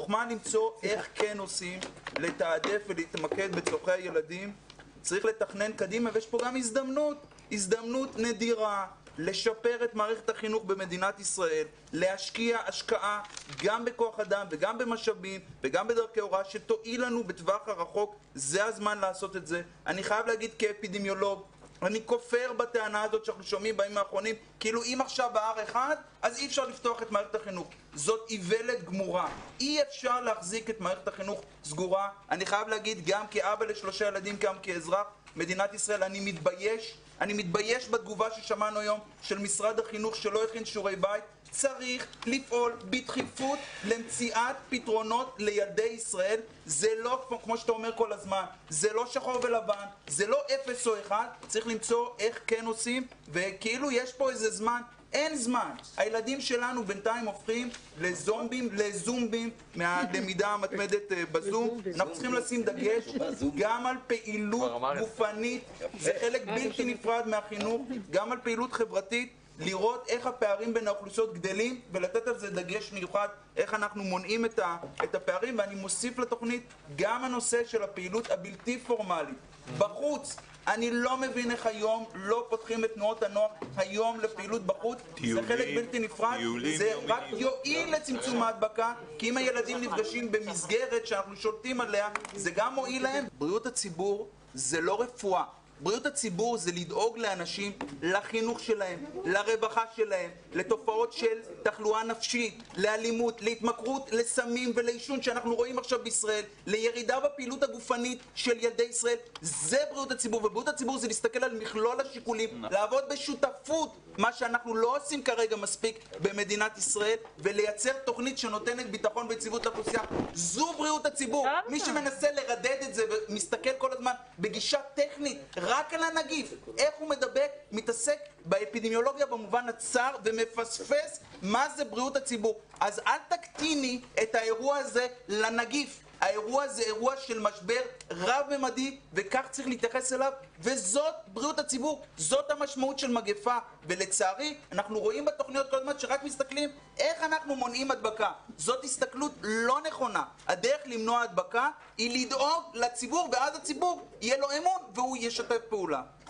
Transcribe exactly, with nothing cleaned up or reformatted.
החוכמה למצוא איך כן עושים, לתעדף ולהתמקד בצורכי הילדים. צריך לתכנן קדימה, ויש פה גם הזדמנות, הזדמנות נדירה לשפר את מערכת החינוך במדינת ישראל, להשקיע השקעה גם בכוח אדם וגם במשאבים וגם בדרכי הוראה שתועיל לנו בטווח הרחוק. זה הזמן לעשות את זה. אני חייב להגיד כאפידמיולוג, אני כופר בטענה הזאת שאנחנו שומעים בימים האחרונים, כאילו אם עכשיו ב-אר אחד, אז אי אפשר לפתוח את מערכת החינוך. זאת איוולת גמורה. אי אפשר להחזיק את מערכת החינוך סגורה. אני חייב להגיד, גם כאבא לשלושה ילדים, גם כאזרח מדינת ישראל, אני מתבייש. אני מתבייש בתגובה ששמענו היום של משרד החינוך שלא הכין שיעורי בית. צריך לפעול בדחיפות למציאת פתרונות לילדי ישראל. זה לא, כמו שאתה אומר כל הזמן, זה לא שחור ולבן, זה לא אפס או אחד. צריך למצוא איך כן עושים, וכאילו יש פה איזה זמן. אין זמן. הילדים שלנו בינתיים הופכים לזומבים, לזומבים מהלמידה המתמדת בזום. אנחנו צריכים לשים דגש גם על פעילות גופנית, זה חלק בלתי נפרד מהחינוך, גם על פעילות חברתית, לראות איך הפערים בין האוכלוסיות גדלים ולתת על זה דגש מיוחד, איך אנחנו מונעים את, ה, את הפערים. ואני מוסיף לתוכנית גם הנושא של הפעילות הבלתי פורמלית בחוץ. אני לא מבין איך היום לא פותחים את תנועות הנוער היום לפעילות בחוץ. טיולים, זה חלק בלתי נפרד, טיולים, זה יומים. רק יועיל לצמצום ההדבקה, כי אם הילדים נפגשים במסגרת שאנחנו שולטים עליה, זה גם מועיל להם. בריאות הציבור זה לא רפואה. בריאות הציבור זה לדאוג לאנשים, לחינוך שלהם, לרווחה שלהם, לתופעות של תחלואה נפשית, לאלימות, להתמכרות, לסמים ולעישון שאנחנו רואים עכשיו בישראל, לירידה בפעילות הגופנית של ילדי ישראל. זה בריאות הציבור, ובריאות הציבור זה להסתכל על מכלול השיקולים, לעבוד בשותפות, מה שאנחנו לא עושים כרגע מספיק במדינת ישראל, ולייצר תוכנית שנותנת ביטחון ויציבות לאוכלוסייה. זו בריאות הציבור. מי שמנסה לרדד את זה ומסתכל כל הזמן בגישה טכנית רק על הנגיף, איך הוא מדבק, מתעסק באפידמיולוגיה במובן הצר ומפספס מה זה בריאות הציבור. אז אל תקטיני את האירוע הזה לנגיף. האירוע זה אירוע של משבר רב-ממדי, וכך צריך להתייחס אליו, וזאת בריאות הציבור, זאת המשמעות של מגפה. ולצערי, אנחנו רואים בתוכניות כל הזמן שרק מסתכלים איך אנחנו מונעים הדבקה. זאת הסתכלות לא נכונה. הדרך למנוע הדבקה היא לדאוג לציבור, ואז הציבור יהיה לו אמון והוא ישתף פעולה.